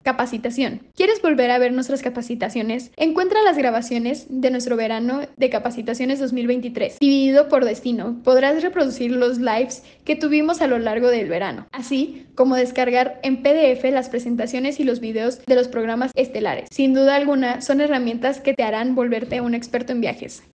Capacitación. ¿Quieres volver a ver nuestras capacitaciones? Encuentra las grabaciones de nuestro verano de capacitaciones 2023, dividido por destino. Podrás reproducir los lives que tuvimos a lo largo del verano, así como descargar en PDF las presentaciones y los videos de los programas estelares. Sin duda alguna, son herramientas que te harán volverte un experto en viajes.